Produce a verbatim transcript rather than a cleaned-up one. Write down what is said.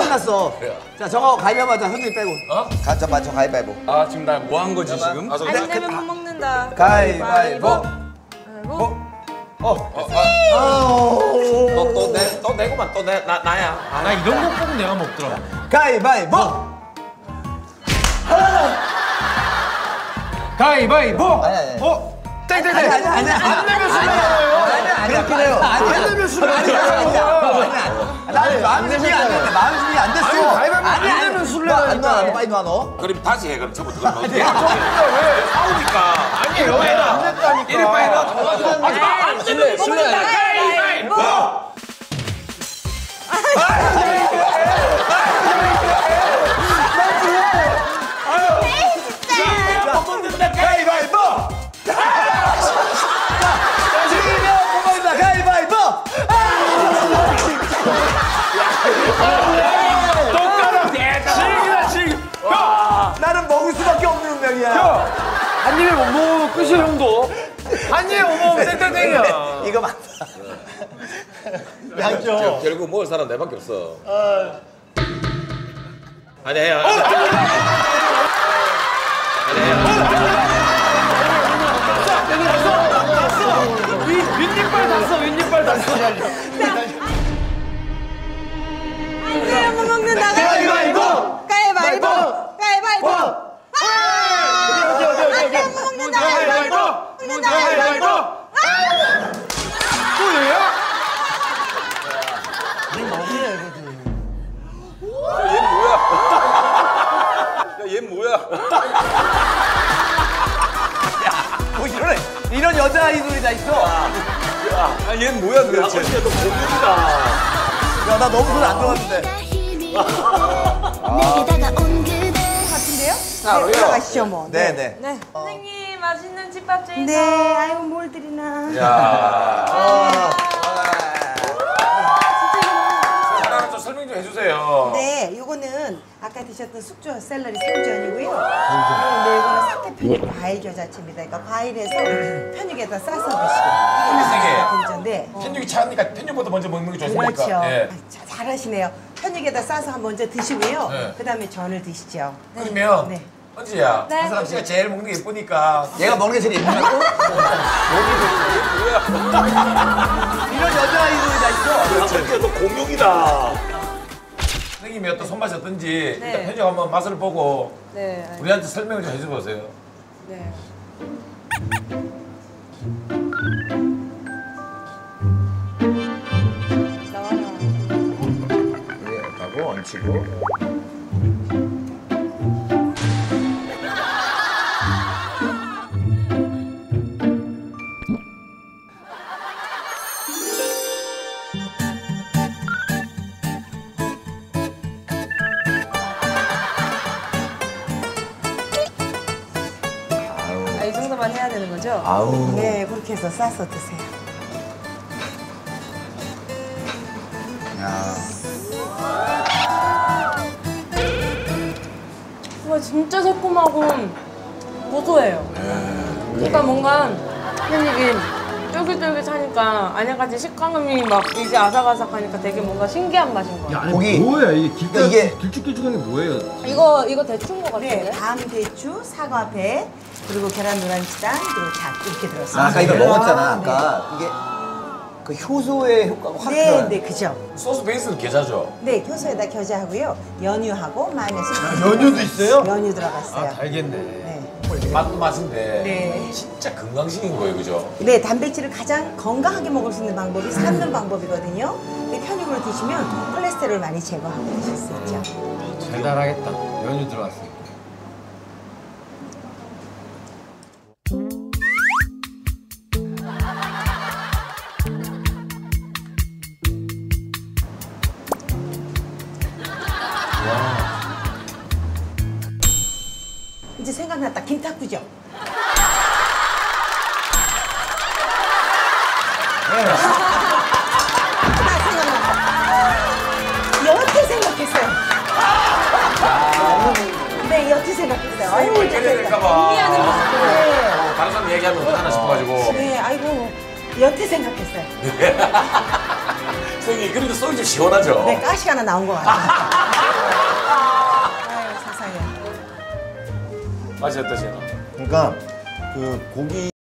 끝났어. 자, 정하고 가위바위보 하자. 현준이 빼고. 어? 가, 저 맞춰 가위바위보. 아 지금 나 뭐 한 거지 지금? 안 내면 못 먹는다. 가위바위보. 어? 어. 또또 내 또 내고만 또 내 나 나야. 아, 나 이런 거 보고 내가 먹더라. 가위바위보. 가위바위보. 아니 아니. 어? 땡땡땡. 아니 아니 아니. 안 내면 술래. 아니 아니. 그렇긴 해요. 안 내면 술래. 아니 아니. 나는 마음 준비 안 됐는데 마음 준비 안 됐어. 가위바위보 안 내면 술래. 안 놔. 빨리 놔 너. 그럼 다시 해 그럼 처음부터. 그럼 어떻게 해? 왜 싸우니까? 아니에요. 안 됐다니까. 이리 빨리 나. 안 술래 술래. 가위바위보. 가위바위보. 지면 못 먹는다. 가위바위보. 똑같아. 즐기다 즐기. 나는 먹을 수밖에 없는 운명이야. 형, 한 입에 못 먹으면 끝이야 형도. 한 입에 못 먹으면 땡땡땡이야. 이거 맞다. 양쪽. 결국 먹을 사람 내밖에 없어. 아니 해요. 아니 해요. 윗니빨 닿았어. 윗니빨 닿았어. 안 내면 못 먹는다. 가위바위보. 가위바위보. 가위바위보. 안 내면 못 먹는다. 가위바위보. 먹는다. 가위바위보. 또 얘야? 얘 뭐야? 뭐 이런 이런 여자 아이돌이 다 있어. 아, 얘 뭐야 도대체? 야, 너 고민이다. 야, 나 너무 손 안 들어갔는데. 같은데요? 자, 네, 올라가시죠 뭐. 네, 네. 네. 선생님 맛있는 집밥집이죠. 네, 아이고 뭘 드리나. 야. 아, 하나 좀 설명 좀 해주세요. 네, 요거는 아까 드셨던 숙주 샐러리 생전이고요. 네, 이거는 사태편육 과일 겨자채입니다. 그러니까 과일에서 편육에다 싸서 드시고. 편육인데. 편육이 차니까 편육부터 먼저 먹는 게 좋습니까? 그렇죠. 예. 아, 자, 잘하시네요. 편육에다 싸서 한 먼저 드시고요. 네. 그다음에 전을 드시죠. 그러면 네. 언지야. 네. 한사람 씨가 제일 먹는 게 예쁘니까. 얘가 먹는 게 제일 예쁘다고? 이런 여자 아이돌이 다 있어. 저게 너 공룡이다. 선생님이 어떤 손맛이 어떤지 네. 일단 편육 한번 맛을 보고 네. 우리한테 설명을 좀 해줘보세요. 네. 나와라. 가고 얹히고. 아, 이 정도만 해야 되는 거죠? 아우. 네, 그렇게 해서 싸서 드세요. 야. 와 진짜 새콤하고 고소해요. 그러니까 뭔가 편육이 쫄깃쫄깃하니까 안에까지 식감이 막 이게 아삭아삭하니까 되게 뭔가 신기한 맛인 것 같아요. 고기. 뭐야 이게 길가 그러니까 이게- 길쭉길쭉한 게 뭐예요? 이거 이거 대충 거 같은데? 네, 밤 대추, 사과 배, 그리고 계란 노란지단, 그리고 잣 이렇게 들었어요. 아, 아까 이거 먹었잖아. 네. 아까 이게 그 효소의 효과가 확 네, 들어요. 네, 그죠. 소스 베이스는 계자죠? 네, 효소에다 겨자하고요. 연유하고 마요네즈. 연유도 있어요? 연유 들어갔어요. 알겠네. 네. 맛도 맛인데 네. 진짜 건강식인 거예요, 그죠? 네, 단백질을 가장 건강하게 먹을 수 있는 방법이 삶는 방법이거든요. 근데 편육으로 드시면 콜레스테롤 많이 제거하고 드실 수 있죠. 달달하겠다. 연유 들어갔으니까. 이제 생각났다. 김탁구죠? 나 생각났다. 여태 생각했어요. 네, 여태 생각했어요. 아이고, 이렇게 잘했다. 될까봐. 미안한 모습. 네. 다른 사람 얘기하면 어떡하나 싶어가지고. 네, 아이고, 여태 생각했어요. 선생님, 그래도 속이 좀 시원하죠? 네, 가시 하나 나온 것 같아요. 맛이 어떠세요? 그러니까 그 고기